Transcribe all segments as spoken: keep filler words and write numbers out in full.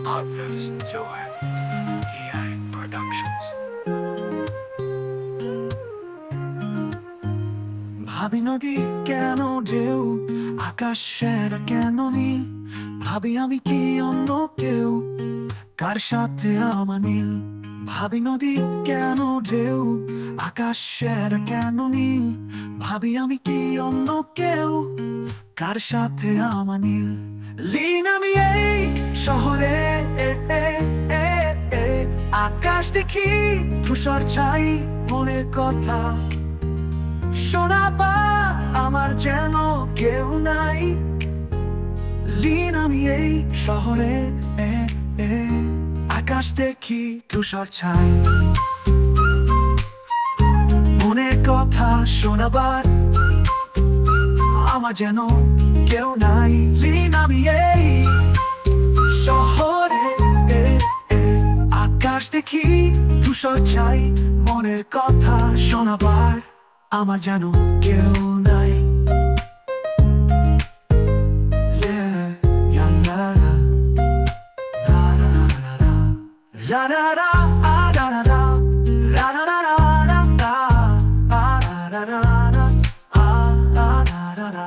Parvez Johan E I Productions ভাবি নদী কেন ঢেউ আকাশের কেন নীল ভাবি আমি কি অন্য কেউ কার সাথে আমার মিল ভাবি নদী কেন ঢেউ আকাশের কেন নীল ভাবি আমি কি অন্য কেউ কার সাথে আমার মিল লীন আমি এই শহরে এ, এ, এ, এ, আকাশ দেখি ধূসর ছাই মনের কথা শোনাবা আমার যেন কেউ নাই লীন আমি এই শহরে এ, এ, আকাশ দেখি ধূসর ছাই মনের কথা শোনাবার আমার যেন কেউ নাই লীন আমি এই শহরে এ, এ, আকাশ দেখি ধূসর ছাই মনের কথা শোনাবার আমার যেন কেউ নাই La la la, ah la la la, la la la la, la ah la la la, ah la la la.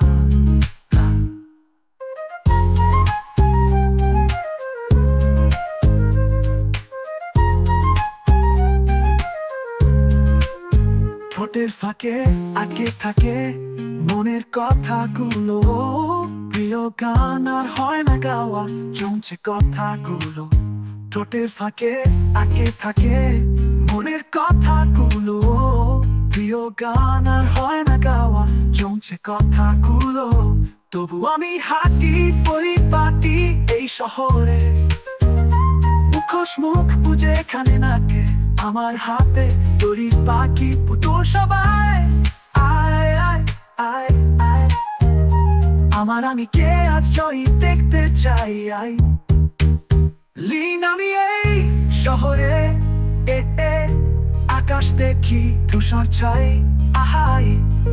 ঠোঁটের ফাঁকে আটকে থাকে মনের কথাগুলো প্রিয় গান আর হয় না গাওয়া জমছে কথাগুলো ঠোঁটের ফাঁকে আটকে থাকে মনের কথাগুলো প্রিয় গান আর হয় না গাওয়া জমছে কথাগুলো তবু আমি হাঁটি পরিপাটি এই শহরে মুখোশ মুখ বুঝে এখানে নাকে আমার হাতে তৈরি পাখি পুতুল সবাই আয় আয় আয় আয় আমার আমি কে আজ জয় দেখতে চাই আই লীন আমি এই শহরে এ এ আকাশ দেখি ধূসর ছাই আহাই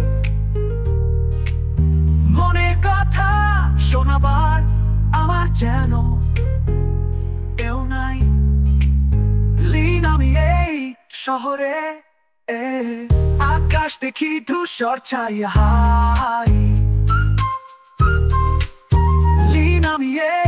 মনে কথা শোনাবার আমার যেন কেউ নাই লীন আমি এই শহরে এ আকাশ দেখি ধূসর ছাই আহাই লীন আমি এই